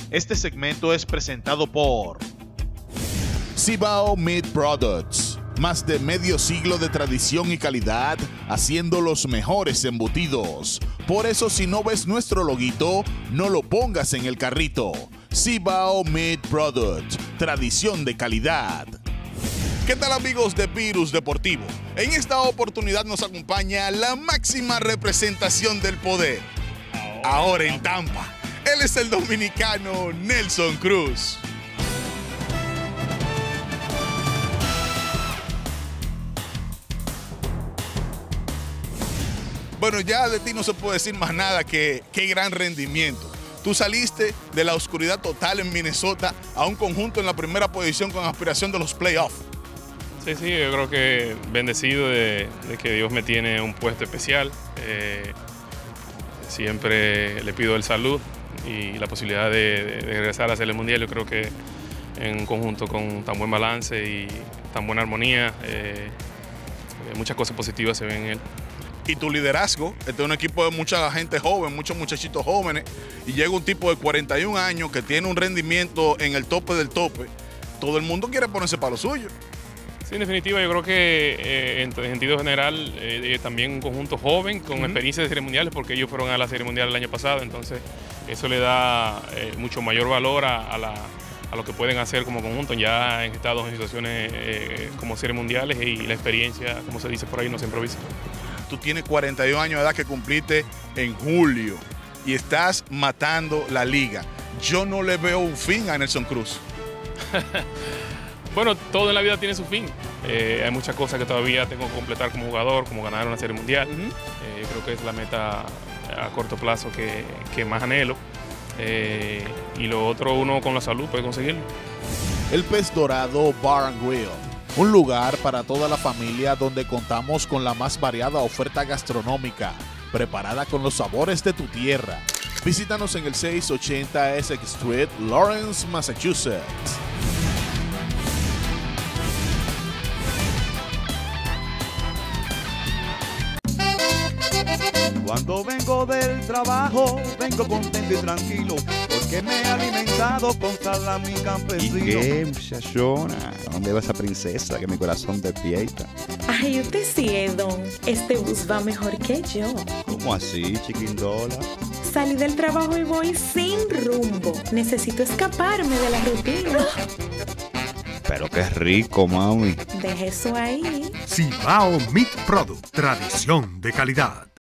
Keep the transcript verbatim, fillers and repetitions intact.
Este segmento es presentado por Cibao Meat Products. Más de medio siglo de tradición y calidad haciendo los mejores embutidos. Por eso, si no ves nuestro loguito, no lo pongas en el carrito. Cibao Meat Products, tradición de calidad. ¿Qué tal, amigos de Virus Deportivo? En esta oportunidad nos acompaña la máxima representación del poder. Ahora en Tampa, él es el dominicano Nelson Cruz. Bueno, ya de ti no se puede decir más nada que qué gran rendimiento. Tú saliste de la oscuridad total en Minnesota a un conjunto en la primera posición con aspiración de los playoffs. Sí, sí, yo creo que bendecido de, de que Dios me tiene un puesto especial. Eh, siempre le pido el salud y la posibilidad de, de, de regresar a hacer el Mundial. Yo creo que en un conjunto con tan buen balance y tan buena armonía, eh, muchas cosas positivas se ven en él. Y tu liderazgo, este es un equipo de mucha gente joven, muchos muchachitos jóvenes, y llega un tipo de cuarenta y un años que tiene un rendimiento en el tope del tope. Todo el mundo quiere ponerse para lo suyo. Sí, en definitiva, yo creo que eh, en sentido general eh, también un conjunto joven con uh-huh. experiencia de series mundiales, porque ellos fueron a la serie mundial el año pasado, entonces eso le da eh, mucho mayor valor a, a, la, a lo que pueden hacer como conjunto. Ya han estado en situaciones eh, como series mundiales y la experiencia, como se dice por ahí, no se improvisa. Tú tienes cuarenta y un años de edad que cumpliste en julio y estás matando la liga. Yo no le veo un fin a Nelson Cruz. Bueno, todo en la vida tiene su fin. Eh, hay muchas cosas que todavía tengo que completar como jugador, como ganar una serie mundial. Uh-huh. eh, yo creo que es la meta a corto plazo que, que más anhelo. Eh, y lo otro, uno con la salud puede conseguirlo. El Pez Dorado Bar and Grill. Un lugar para toda la familia donde contamos con la más variada oferta gastronómica, preparada con los sabores de tu tierra. Visítanos en el seiscientos ochenta Essex Street, Lawrence, Massachusetts. Cuando vengo del trabajo, vengo contento y tranquilo, porque me he alimentado con salami campesino. ¿Y qué, muchachona? ¿A dónde va esa princesa que mi corazón despierta? Ay, usted sí es, don. Este bus va mejor que yo. ¿Cómo así, chiquindola? Salí del trabajo y voy sin rumbo. Necesito escaparme de la rutina. Pero qué rico, mami. Deje eso ahí. Cibao Meat Product, tradición de calidad.